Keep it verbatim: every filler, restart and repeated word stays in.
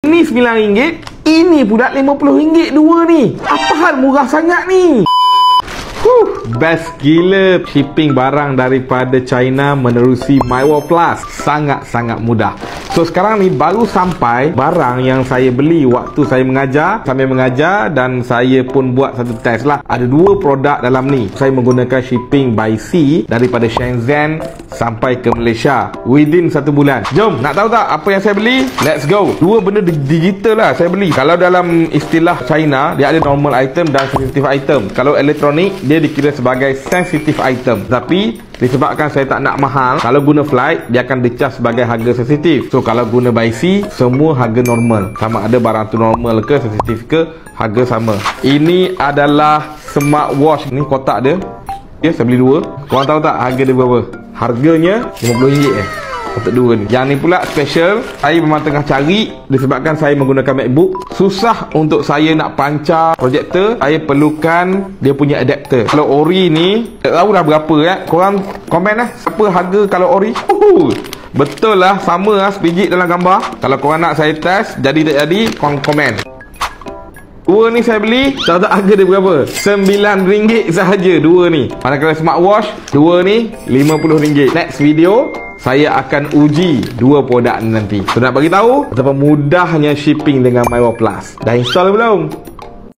Ini sembilan ringgit, ini pula lima puluh ringgit dua ni. Apa hal murah sangat ni? Huh, best gila. Shipping barang daripada China menerusi MyWall Plus sangat-sangat mudah. So sekarang ni baru sampai barang yang saya beli waktu saya mengajar. Sambil mengajar dan saya pun buat satu test lah. Ada dua produk dalam ni. Saya menggunakan shipping by sea daripada Shenzhen sampai ke Malaysia within satu bulan. Jom, nak tahu tak apa yang saya beli? Let's go. Dua benda digital lah saya beli. Kalau dalam istilah China, dia ada normal item dan sensitive item. Kalau elektronik, dia dikira sebagai sensitive item. Tapi disebabkan saya tak nak mahal, kalau guna flight, dia akan dicas sebagai harga sensitif. So kalau guna by sea, semua harga normal. Sama ada barang tu normal ke, sensitif ke, harga sama. Ini adalah smartwatch. Ni kotak dia. Ya, saya beli dua. Korang tahu tak harga dia berapa? Harganya lima puluh ringgit eh untuk dua ni. Yang ni pula special. Saya memang tengah cari, disebabkan saya menggunakan MacBook. Susah untuk saya nak pancar projektor. Saya perlukan dia punya adapter. Kalau ori ni, tak tahu dah berapa ya. Korang komen lah apa harga kalau ori. Uhuh. Betul lah, sama lah sebiji dalam gambar. Kalau korang nak saya test, jadi tak jadi, korang komen. Dua ni saya beli, tahu tak harga dia berapa? sembilan ringgit sahaja dua ni. Manakala smartwatch, dua ni lima puluh ringgit. Next video, saya akan uji dua produk ni nanti. So nak bagi tahu betapa mudahnya shipping dengan MyWall Plus. Dah install belum?